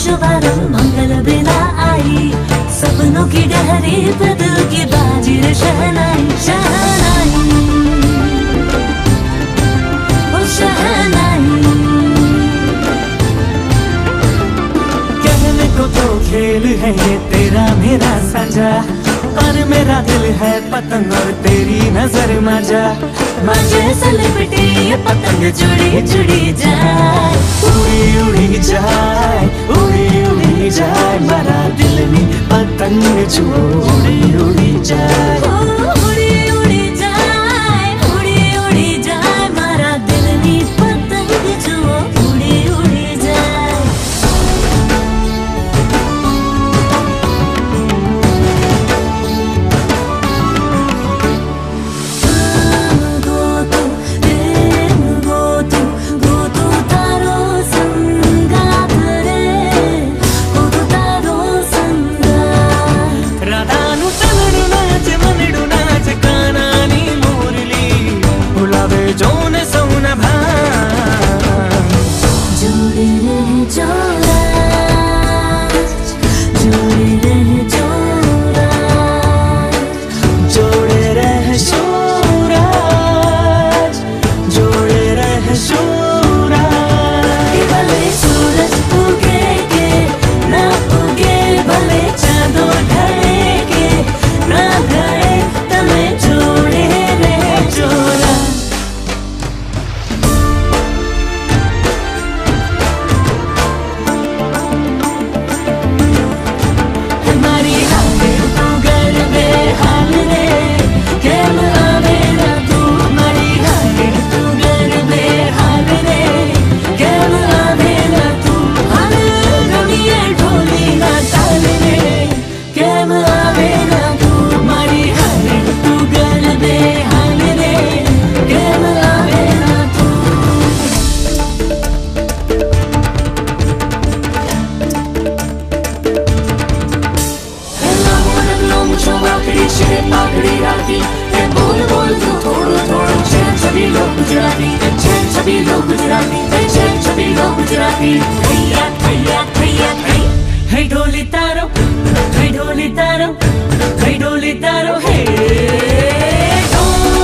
शुभारंभ मंगल बेला आई, सपनों की डहरी पे दिल की बाजी रे शहनाई शहनाई ओ शहनाई। कहने को तो खेल है ये तेरा मेरा साझा, पर मेरा दिल है पतंग और तेरी नजर मजा, मजे से लिपटी ये पतंग जुड़ी जुड़ी जाए, उड़ी उड़ी जाए उड़ी उड़ी जाए, मेरा दिल में पतंग जो उड़ी उड़ी जाए, उड़ी उड़ी जाए उड़ी उड़ी जाए, मेरा दिल में पतंग जो उड़ी उड़ी जाए।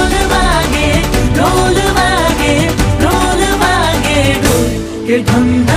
के धम